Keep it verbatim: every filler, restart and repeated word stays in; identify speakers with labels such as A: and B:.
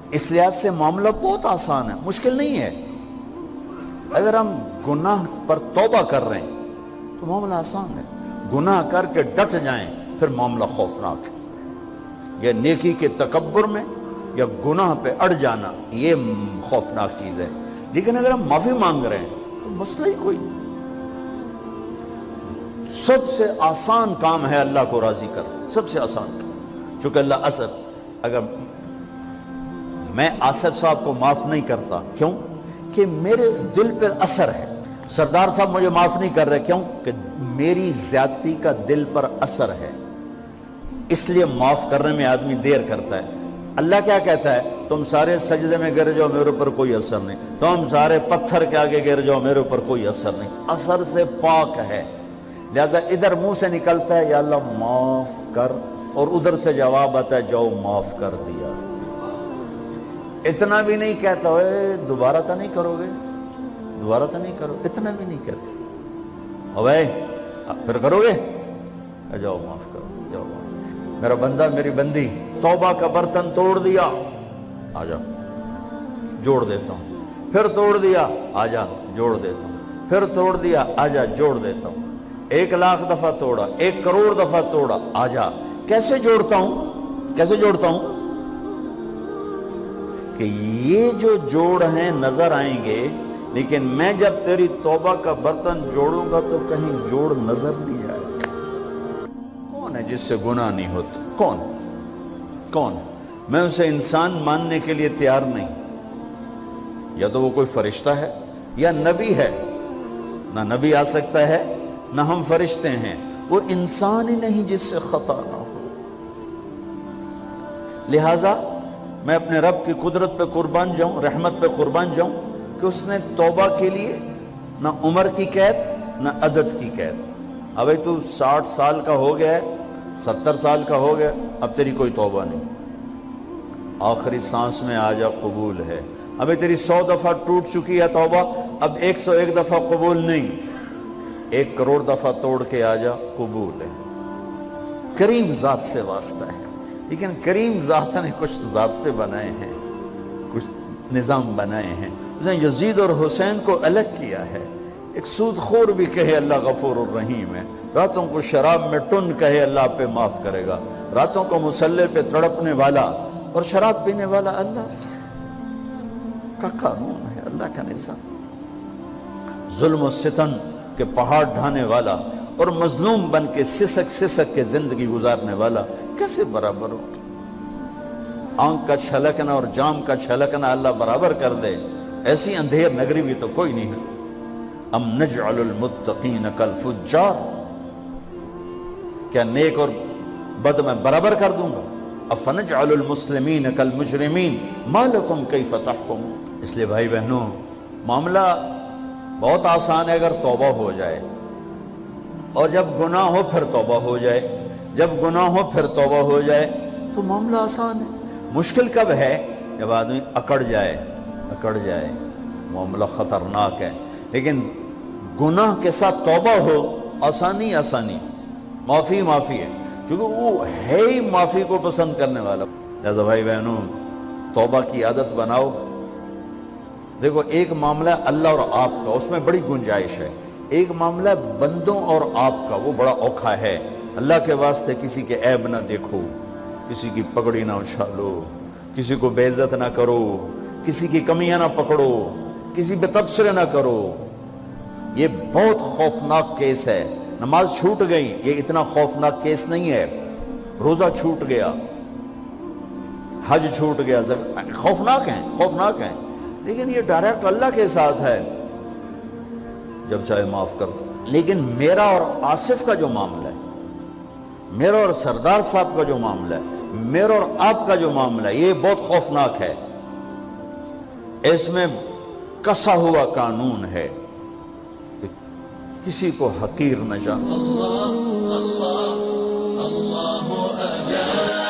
A: اس لحاظ سے معاملہ بہت آسان ہے، مشکل نہیں ہے۔ اگر ہم گناہ پر توبہ کر رہے ہیں تو معاملہ آسان ہے، گناہ کر کے ڈٹ جائیں پھر معاملہ خوفناک ہے۔ یا نیکی کے تکبر میں یا گناہ پہ اڑ جانا یہ خوفناک چیز ہے۔ لیکن اگر ہم معافی مانگ رہے ہیں تو مسئلہ ہی کوئی نہیں۔ سب سے آسان کام ہے اللہ کو راضی کر، سب سے آسان کام۔ چونکہ اللہ اثر اگر میں آصف صاحب کو معاف نہیں کرتا، کیوں کہ میرے دل پر اثر ہے۔ سردار صاحب مجھے معاف نہیں کر رہے، کیوں کہ میری زیادتی کا دل پر اثر ہے، اس لیے معاف کرنے میں آدمی دیر کرتا ہے۔ اللہ کیا کہتا ہے؟ تم سارے سجدے میں گر جاؤ، میرے اوپر کوئی اثر نہیں۔ تم سارے پتھر کے آگے گر جاؤ، میرے اوپر کوئی اثر نہیں۔ اثر سے پاک ہے، لہذا ادھر منہ سے نکلتا ہے یا اللہ معاف کر، اور ادھر سے جواب آتا ہے جاؤ معاف کر دیا۔ اتنا بھی نہیں کہتا اے دوبارہ تو نہیں کرو گے، دوبارہ تو نہیں کرو، اتنا بھی نہیں کہتا۔ اوے پھر کرو گے، جاؤ معاف کرو، جاؤ معاف۔ میرا بندہ میری بندی توبہ کا برتن توڑ دیا، آ جا جوڑ دیتا ہوں، پھر توڑ دیا، آ جا جوڑ دیتا ہوں، پھر توڑ دیا، آ جا جوڑ دیتا ہوں۔ ایک لاکھ دفعہ توڑا، ایک کروڑ دفعہ توڑا، آ جا۔ کیسے جوڑتا ہوں؟ کیسے جوڑتا ہوں؟ کہ یہ جو جوڑ ہیں نظر آئیں گے، لیکن میں جب تیری توبہ کا برتن جوڑوں گا تو کہیں جوڑ نظر نہیں آئے گا۔ کون ہے جس سے گناہ نہیں ہوتا؟ کون کون میں اسے انسان ماننے کے لیے تیار نہیں۔ یا تو وہ کوئی فرشتہ ہے یا نبی ہے، نہ نبی آ سکتا ہے نہ ہم فرشتے ہیں، وہ انسان ہی نہیں جس سے خطا نہ ہو۔ لہٰذا میں اپنے رب کی قدرت پہ قربان جاؤں، رحمت پہ قربان جاؤں کہ اس نے توبہ کے لیے نہ عمر کی قید نہ عدد کی قید۔ اب تو ساٹھ سال کا ہو گیا ہے، ستر سال کا ہو گیا، اب تیری کوئی توبہ نہیں، آخری سانس میں آ جا قبول ہے۔ ابھی تیری سو دفعہ ٹوٹ چکی ہے توبہ، اب ایک سو ایک دفعہ قبول نہیں، ایک کروڑ دفعہ توڑ کے آ جا قبول ہے۔ کریم ذات سے واسطہ ہے، لیکن کریم ذات نے کچھ ضابطے بنائے ہیں، کچھ نظام بنائے ہیں۔ اس نے یزید اور حسین کو الگ کیا ہے۔ ایک سود خور بھی کہے اللہ غفور الرحیم ہے، راتوں کو شراب میں ٹن کہے اللہ پہ معاف کرے گا، راتوں کو مسلح پہ تڑپنے والا اور شراب پینے والا اللہ کا قانون ہے، اللہ کا نظام۔ ظلم و ستم کے پہاڑ ڈھانے والا اور مظلوم بن کے سسک سسک کے زندگی گزارنے والا کیسے برابر ہو؟ آنکھ کا چھلکنا اور جام کا چھلکنا اللہ برابر کر دے، ایسی اندھیر نگری بھی تو کوئی نہیں ہے۔ ام نجعل المتقین کالفجار، کیا نیک اور بد میں برابر کر دوں گا؟ افنجعل المسلمین کالمجرمین ما لکم کیف تحکمون۔ اس لیے بھائی بہنوں، معاملہ بہت آسان ہے اگر توبہ ہو جائے، اور جب گناہ ہو پھر توبہ ہو جائے، جب گناہ ہو پھر توبہ ہو جائے تو معاملہ آسان ہے۔ مشکل کب ہے؟ جب آدمی اکڑ جائے، اکڑ جائے معاملہ خطرناک ہے۔ لیکن گناہ کے ساتھ توبہ ہو، آسانی آسانی، معافی معافی ہے، کیونکہ وہ ہے ہی معافی کو پسند کرنے والا۔ لہذا بھائی بہنوں، توبہ کی عادت بناؤ۔ دیکھو، ایک معاملہ اللہ اور آپ کا، اس میں بڑی گنجائش ہے۔ ایک معاملہ بندوں اور آپ کا، وہ بڑا اوکھا ہے۔ اللہ کے واسطے کسی کے عیب نہ دیکھو، کسی کی پگڑی نہ اچھالو، کسی کو بے عزت نہ کرو، کسی کی کمیاں نہ پکڑو، کسی پہ تبصرے نہ کرو۔ یہ بہت خوفناک کیس ہے۔ نماز چھوٹ گئی، یہ اتنا خوفناک کیس نہیں ہے۔ روزہ چھوٹ گیا، حج چھوٹ گیا، خوفناک ہیں، خوفناک ہیں، لیکن یہ ڈائریکٹ اللہ کے ساتھ ہے، جب چاہے معاف کر دو۔ لیکن میرا اور آصف کا جو معاملہ ہے، میرا اور سردار صاحب کا جو معاملہ ہے، میرا اور آپ کا جو معاملہ ہے، یہ بہت خوفناک ہے۔ اس میں کسا ہوا قانون ہے کہ کسی کو حقیر نہ جانو۔ اللہ اللہ اللہ